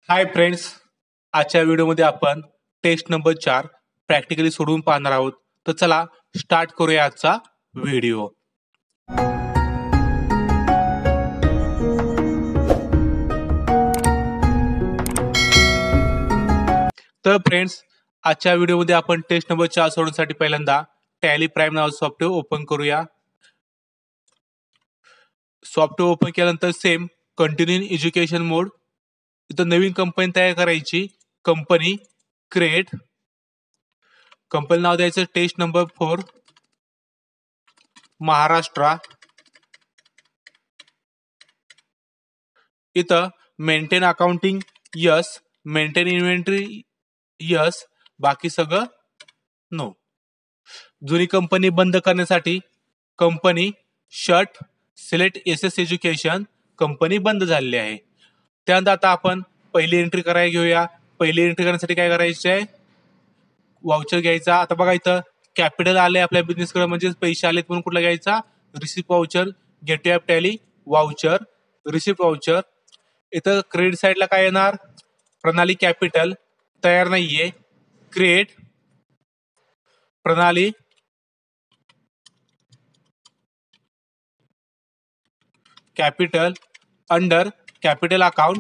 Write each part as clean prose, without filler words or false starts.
Hi friends, आजच्या व्हिडिओमध्ये आपण टेस्ट नंबर 4 प्रॅक्टिकली सोडवून पाहणार आहोत. तर चला स्टार्ट करूया आजचा व्हिडिओ. तर फ्रेंड्स, आजच्या व्हिडिओमध्ये आपण टेस्ट नंबर 4 सोडवण्यासाठी पहिल्यांदा टॅली प्राइम नावाचं सॉफ्टवेअर ओपन करूया. सॉफ्टवेअर ओपन केल्यानंतर same continue in education mode. इथं नवीन कंपनी तयार करायची. कंपनी क्रिएट, कंपनी नाव द्यायचं टेस्ट नंबर 4 महाराष्ट्र. इथं maintain accounting yes, maintain inventory yes, बाकी सगळं नो. जुनी कंपनी बंद करण्यासाठी company shut, select S education, company बंद झालेली आहे. त्यानंतर आता आपण पहिली एंट्री करायला घेऊया. पहिली एंट्री करण्यासाठी काय करायचं आहे, वाउचर घ्यायचा. आता बघा इथं कॅपिटल आले आपल्या बिझनेसकडे, म्हणजे पैसे आलेत म्हणून कुठला घ्यायचा, receipt voucher. Get app Tally voucher, receipt voucher. इथं क्रेडिट साईडला काय येणार, प्रणाली कॅपिटल तयार नाहीये, create Pranali capital under capital account.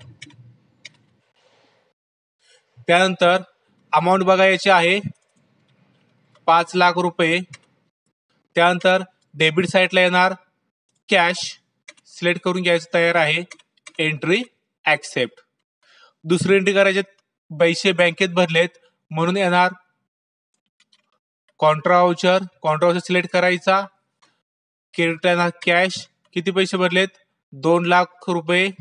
त्यानंतर अमाऊंट बघायची आहे 5 लाख रुपये. त्यानंतर डेबिट साईडला येणार कॅश, सिलेक्ट करून घ्यायचं तयार आहे, एंट्री ऍक्सेप्ट. दुसरी एंट्री करायचे, पैसे बँकेत भरलेत म्हणून येणार contra voucher, contra voucher select करायचा. क्रेडिट येणार कॅश, किती पैसे भरलेत 2 लाख रुपये.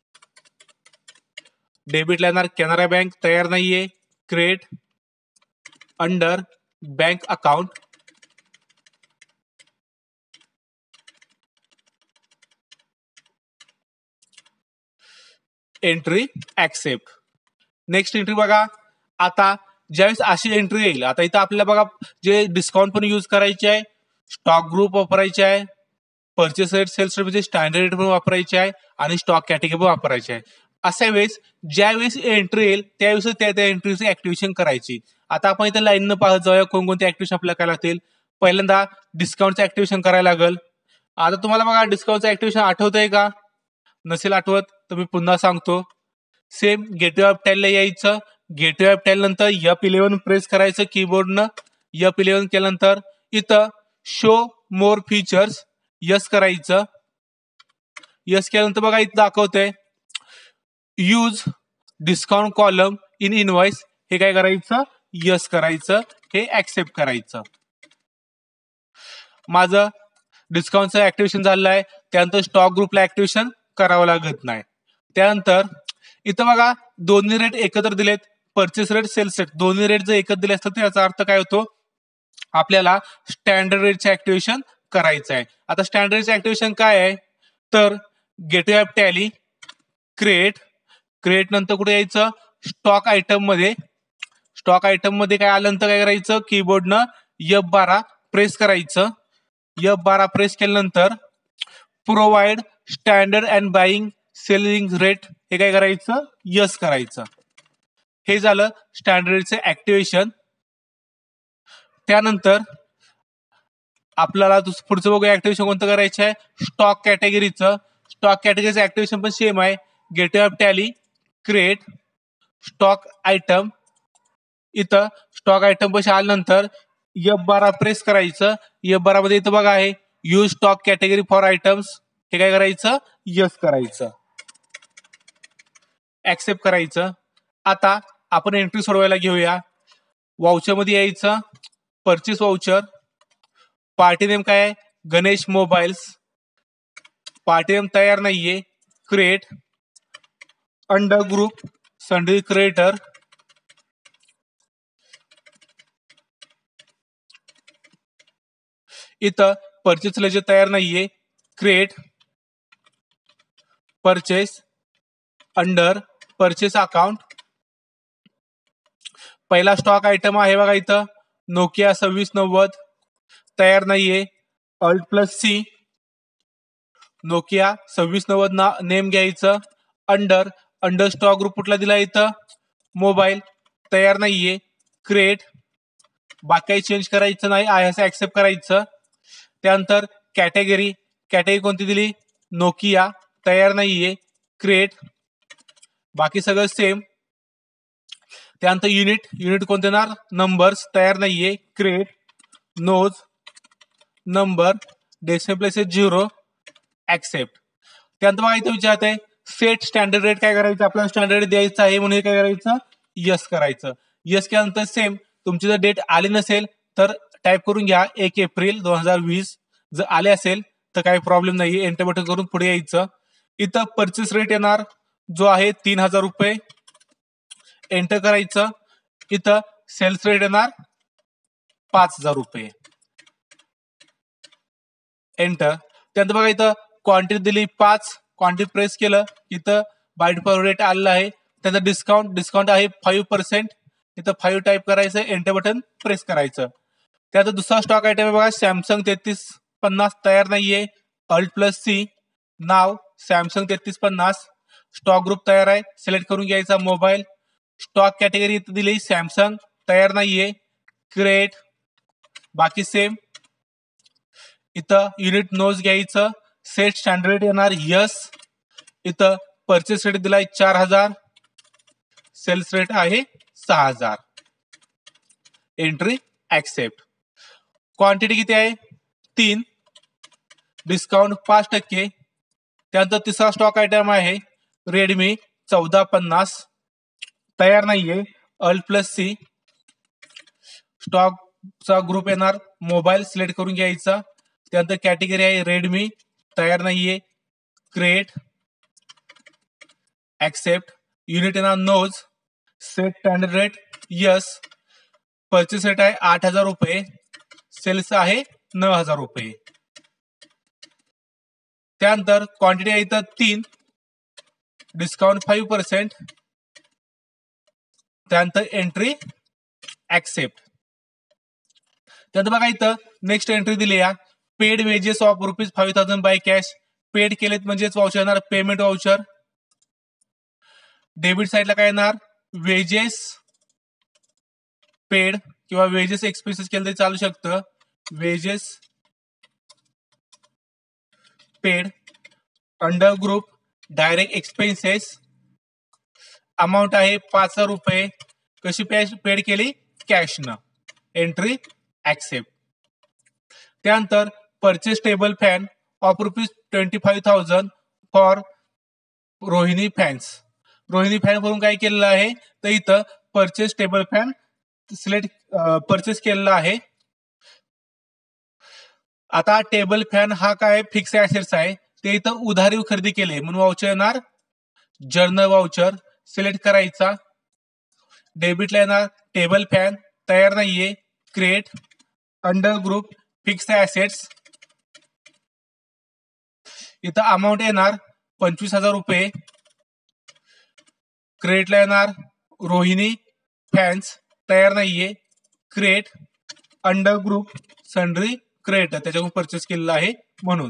डेबिटला येणार कॅनरा बँक तयार नाहीये, create under bank account. Entry accept. Next entry बघा. आता ज्यावेळेस अशी एंट्री येईल, आता इथं आपल्याला बघा जे डिस्काउंट पण यूज करायचे आहे, स्टॉक ग्रुप वापरायचे आहे, परचेस रेट, सेल्स रेट म्हणजे स्टँडर्ड रेट पण वापरायचे आहे, आणि स्टॉक कॅटेगरी पण वापरायचे आहे. अशा वेळेस ज्यावेळेस एंट्री येईल त्यावेळेस त्या एंट्रीची ऍक्टिव्हेशन करायची. आता आपण इथं लाईननं पाहत जाऊया कोणकोणते ऍक्टिव्हेशन आपल्याला काय लागतील. पहिल्यांदा डिस्काउंटचं ऍक्टिव्हेशन करायला लागेल. आता तुम्हाला बघा डिस्काउंटचं ऍक्टिव्हेशन आठवतंय का, नसेल आठवत तर मी पुन्हा सांगतो. सेम गेटवे ऑफ टॅलला यायचं. गेटवे ऑफ टॅल नंतर F11 प्रेस करायचं कीबोर्डनं. F11 केल्यानंतर इथं शो मोर फीचर्स यस करायचं. यस केल्यानंतर बघा इथं दाखवतंय use discount column in invoice, हे काय करायचं, यस करायचं, हे ऍक्सेप्ट करायचं. माझं डिस्काउंटचं ऍक्टिव्हेशन झालेलं आहे. त्यानंतर स्टॉक ग्रुपला ऍक्टिव्हेशन करावं लागत नाही. त्यानंतर इथं बघा दोन्ही रेट एकत्र दिलेत, परचेस रेट, सेल्स रेट, दोन्ही रेट जर एकत्र दिले असतात तर याचा अर्थ काय होतो, आपल्याला स्टँडर्ड रेटचे ऍक्टिव्हेशन करायचं आहे. आता स्टँडर्ड रेटचे ऍक्टिव्हेशन काय आहे, तर gateway of Tally create, create नंतर कुठे यायचं, स्टॉक आयटम मध्ये. स्टॉक आयटम मध्ये काय आलं नंतर काय करायचं, कीबोर्डनं F12 प्रेस करायचं. F12 प्रेस केल्यानंतर provide standard and buying selling rate, हे काय करायचं, यस करायचं. हे झालं स्टँडर्ड रेटचे ऍक्टिव्हेशन. त्यानंतर आपल्याला पुढचं बघूया ऍक्टिव्हेशन कोणतं करायचं आहे, स्टॉक कॅटेगरीचं. स्टॉक कॅटेगरीचं ऍक्टिव्हेशन पण सेम आहे. Gateway of Tally create stock item. इथं स्टॉक आयटम पैसे आल्यानंतर F12 प्रेस करायचं. F12 मध्ये इथं बघा आहे use stock category for items, हे काय करायचं, यस करायचं, ऍक्सेप्ट करायचं. आता आपण एंट्री सोडवायला घेऊया. वाउचर मध्ये यायचं, परचेस वाउचर. पार्टी नेम काय आहे, गणेश मोबाईल्स. पार्टी नेम तयार नाहीये, create under group sundry creditor. इथं परचेस लेजर तयार नाहीये, create purchase under purchase account. पहिला स्टॉक आयटम आहे बघा इथं नोकिया 2690 तयार नाहीये, Alt+C नोकिया 2690 नेम घ्यायचं, अंडर अंडर स्टॉक ग्रुप कुठला दिला इथं मोबाईल तयार नाहीये क्रिएट बाकी काही चेंज करायचं नाही आहे असं ऍक्सेप्ट करायचं. त्यानंतर कॅटेगरी कोणती दिली नोकिया तयार नाहीये क्रिएट बाकी सगळं सेम. त्यानंतर युनिट कोणते येणार नंबर्स तयार नाहीये create nos number decimal place 0 accept. त्यानंतर बघा इथे विचारत आहे सेट स्टँडर्ड रेट काय करायचं आपल्याला स्टँडर्ड रेट द्यायचं आहे म्हणून काय करायचं यस करायचं. यस केल्यानंतर सेम तुमची जर डेट आली नसेल तर टाईप करून घ्या 1 एप्रिल 2020. जर आले असेल तर काही प्रॉब्लेम नाही एंटर बटन करून पुढे यायचं. इथं परचेस रेट येणार जो आहे 3000 रुपये एंटर करायचं. इथं सेल्स रेट येणार 5000 रुपये एंटर. त्यानंतर बघा इथं क्वांटिटी दिली 5 क्वांटिटी प्रेस केलं इथं बाय डिफॉल्ट रेट आलेला आहे. त्याचा डिस्काउंट आहे 5%. इथं 5 टाईप करायचं एंटर बटन प्रेस करायचं. त्याचा दुसरा स्टॉक आयटम आहे बघा सॅमसंग 3350 तयार नाहीये Alt+C नाव सॅमसंग 3350 स्टॉक ग्रुप तयार आहे सिलेक्ट करून घ्यायचा मोबाईल. स्टॉक कॅटेगरी इथं दिली सॅमसंग तयार नाहीये क्रिएट बाकी सेम. इथं युनिट नोज घ्यायचं सेट स्टँडर्ड रेट येणार यस. इथं परचेस रेट दिलाय 4000 सेल्स रेट आहे 6000 एंट्री ऍक्सेप्ट. क्वांटिटी किती आहे 3 डिस्काउंट 5%. त्यानंतर तिसरा स्टॉक आयटम आहे रेडमी 1450 तयार नाहीये Alt+C स्टॉकचा ग्रुप येणार मोबाईल सिलेक्ट करून घ्यायचा. त्यानंतर कॅटेगरी आहे रेडमी तयार नाहीये क्रिएट ऍक्सेप्ट. युनिट येणार nos set standard rate yes. Purchase rate आहे 8000 रुपये सेल्स आहे 9000 रुपये. त्यानंतर क्वांटिटी आहे इथं 3 डिस्काउंट 5%. त्यानंतर एंट्री ऍक्सेप्ट. त्यानंतर बघा इथं नेक्स्ट एंट्री दिली आहे paid wages of ₹5000 by cash. Paid केलेत म्हणजेच वाउचर येणार पेमेंट वाउचर. डेबिट साईडला काय येणार वेजेस पेड किंवा वेजेस एक्सपेन्सेस केलं तरी चालू शकतं wages paid under group direct expenses amount आहे 5000 रुपये. कशी पेड केली कॅशनं एंट्री ऍक्सेप्ट. त्यानंतर purchase table fan of ₹25,000 for Rohini fans. Rohini fan करून काय केलेलं आहे तर इथं purchase table fan select purchase केलेला आहे. आता टेबल फॅन हा काय फिक्स ऍसेट्स आहे ते इथं उधारीव खरेदी केले म्हणून वाउचर येणार जर्नल वाउचर सिलेक्ट करायचा. डेबिटला येणार टेबल फॅन तयार नाहीये create under group fix assets. इथं अमाऊंट येणार 25000 रुपये. क्रिएटला येणार रोहिणी फॅन्स तयार नाहीये create under group sundry create त्याच्याकडून परचेस केलेला आहे म्हणून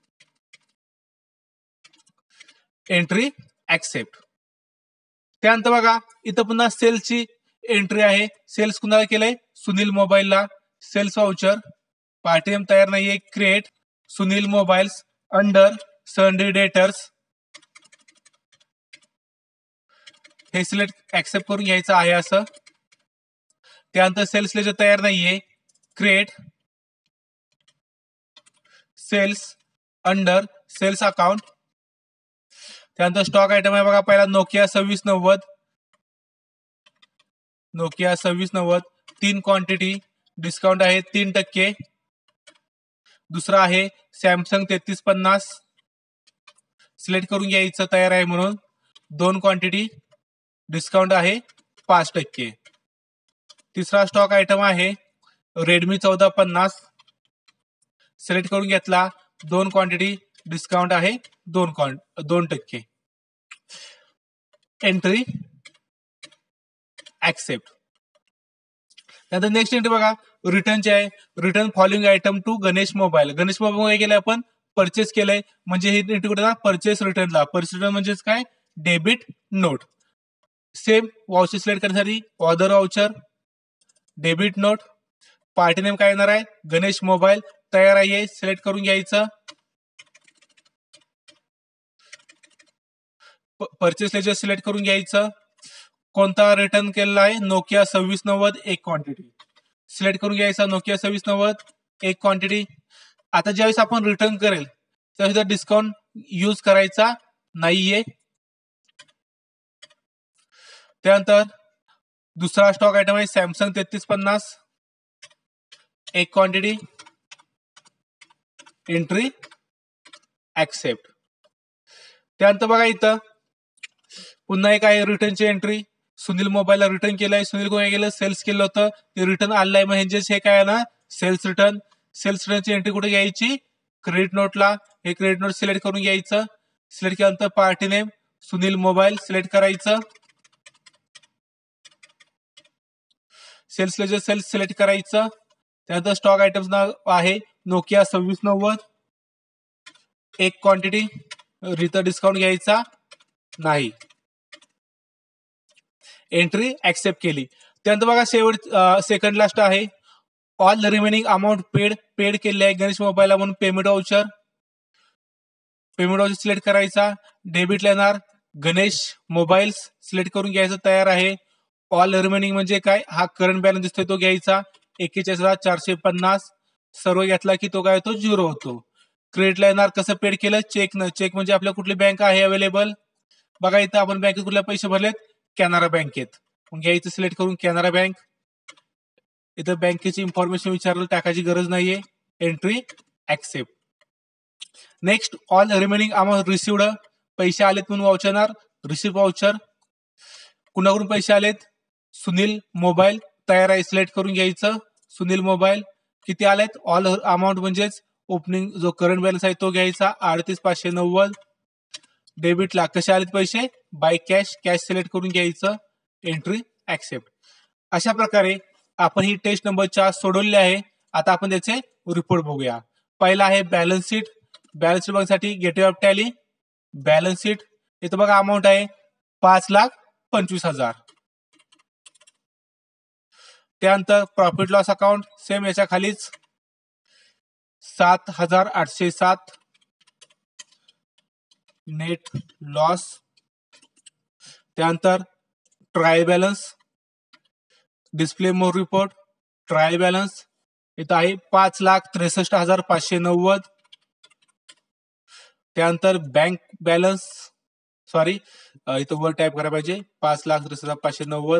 एंट्री ऍक्सेप्ट. त्यानंतर बघा इथं पुन्हा सेल्सची एंट्री आहे. सेल्स कुणाला केलंय सुनील मोबाईलला सेल्स वाउचर पार्टीएम तयार नाहीये create Sunil mobiles under sundry debtors हे सिलेक्ट ऍक्सेप्ट करून घ्यायचं आहे असं. त्यानंतर सेल्स लेजर तयार नाहीये create sales under sales account. त्यानंतर स्टॉक आयटम आहे बघा पहिला नोकिया 2690 3 क्वांटिटी डिस्काउंट आहे 3%. दुसरा आहे सॅमसंग 3350 सिलेक्ट करून घ्यायचं तयार आहे म्हणून 2 क्वांटिटी डिस्काउंट आहे 5%. तिसरा स्टॉक आयटम आहे रेडमी 1450 सिलेक्ट करून घेतला 2 क्वांटिटी डिस्काउंट आहे 2%. Entry accept. त्यानंतर नेक्स्ट एंट्री बघा रिटर्नचे आहे return following item to Ganesh mobile. Ganesh mobile काय केलंय आपण परचेस केलंय म्हणजे ही एंट्री कुठे परचेस रिटर्नला. परचेस रिटर्न म्हणजेच काय debit note. Same voucher select करण्यासाठी order voucher, debit note. Party name काय येणार आहे, गणेश मोबाईल. तयार आहे, सिलेक्ट करून घ्यायचं. परचेस लेजर सिलेक्ट करून घ्यायचं. कोणता रिटर्न केलेला आहे, नोकिया 2690 एक क्वांटिटी. सिलेक्ट करून घ्यायचा नोकिया 2690 एक क्वांटिटी. आता ज्यावेळेस आपण रिटर्न करेल त्यावेळेस डिस्काउंट यूज करायचा नाहीये. त्यानंतर दुसरा स्टॉक आयटम आहे सॅमसंग 3350 एक क्वांटिटी. Entry accept. त्यानंतर बघा इथं पुन्हा एक आहे रिटर्नची एंट्री. सुनील मोबाईलला रिटर्न केलंय. सुनील काय केलं, सेल्स केलं होतं, ते रिटर्न आलंय. म्हणजे हे काय ना सेल्स रिटर्न. सेल्स रिटर्नची एंट्री कुठे घ्यायची, क्रेडिट नोटला. हे क्रेडिट नोट सिलेक्ट करून घ्यायचं. सिलेक्ट केल्यानंतर party name Sunil mobile select करायचं. सेल्स लेजर सेल्स सिलेक्ट करायचं. त्यानंतर स्टॉक आयटम्स नाव आहे नोकिया 2690 एक क्वांटिटी. रिटर्न डिस्काउंट घ्यायचा नाही. एंट्री ऍक्सेप्ट केली. त्यानंतर बघा शेवट सेकंड लास्ट आहे ऑल रिमेनिंग अमाऊंट पेड केले आहे गणेश मोबाईलला म्हणून payment voucher. Payment voucher select करायचा. डेबिटला येणार गणेश मोबाईल्स सिलेक्ट करून घ्यायचं. तयार आहे. ऑल रिमेनिंग म्हणजे काय, हा करंट बॅलन्स दिसतोय तो घ्यायचा 41,450. सर्व घेतला की तो काय होतो, 0 होतो. क्रेडिटला येणार कसं पेड केलं, चेकनं. चेक म्हणजे आपल्या कुठली बँक आहे अवेलेबल. बघा इथं आपण बँकेत कुठल्या पैसे भरलेत, कॅनरा बँकेत. मग घ्यायचं सिलेक्ट करून कॅनरा बँक. इथं बँकेची इन्फॉर्मेशन विचारलं, टाकायची गरज नाहीये. Entry accept. Next all remaining amount received. पैसे आलेत म्हणून वाउचर रिसिव्ह वाउचर. कुणाकडून पैसे आलेत, सुनील मोबाईल. तयार आहे, सिलेक्ट करून घ्यायचं. सुनील मोबाईल किती आलेत, ऑल अमाऊंट म्हणजेच ओपनिंग जो करंट बॅलन्स आहे तो घ्यायचा 38,590. डेबिटला कसे आलेत पैसे, बाय कॅश. कॅश सिलेक्ट करून घ्यायचं. Entry accept. अशा प्रकारे आपण ही टेस्ट नंबर 4 सोडवली आहे. आता आपण त्याचे रिपोर्ट बघूया. पहिला आहे बॅलन्स शीट. बॅलन्स शीट बघण्यासाठी gateway of Tally balance sheet. इथं बघा अमाऊंट आहे 5,25,000. त्यानंतर प्रॉफिट लॉस अकाउंट सेम याच्या खालीच 7,807 नेट लॉस. त्यानंतर trial balance display more report trial balance इथं आहे 5,63,590. त्यानंतर बँक बॅलन्स इथं वर टाईप करायला पाहिजे 5,63,590.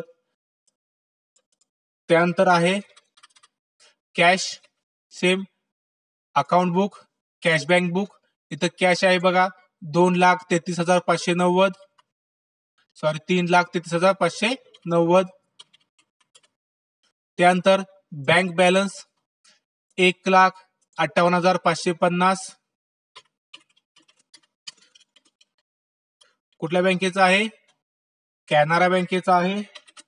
त्यानंतर आहे cash same account book cash bank book. इथं कॅश आहे बघा 2,33,590 3,33,590. त्यानंतर बँक बॅलन्स 1,58,550. कुठल्या बँकेचा आहे, कॅनरा बँकेचा आहे.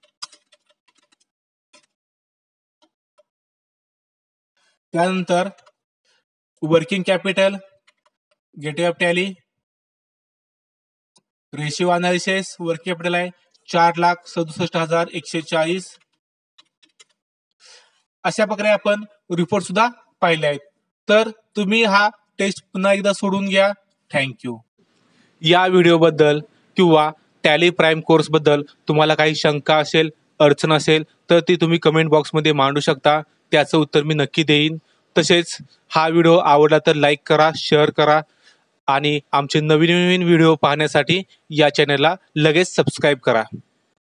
त्यानंतर working capital gateway of Tally ratio analysis working capital आहे 4,67,140. अशा प्रकारे आपण रिपोर्ट सुद्धा पाहिले आहेत. तर तुम्ही हा टेस्ट पुन्हा एकदा सोडून घ्या. थँक्यू. या व्हिडिओबद्दल किंवा टॅली प्राईम कोर्स बद्दल तुम्हाला काही शंका असेल, अडचण असेल तर ती तुम्ही कमेंट बॉक्समध्ये मांडू शकता. त्याचं उत्तर मी नक्की देईन. तसेच हा व्हिडिओ आवडला तर लाईक करा, शेअर करा आणि आमचे नवीन नवीन व्हिडिओ पाहण्यासाठी या चॅनलला लगेच सबस्क्राईब करा.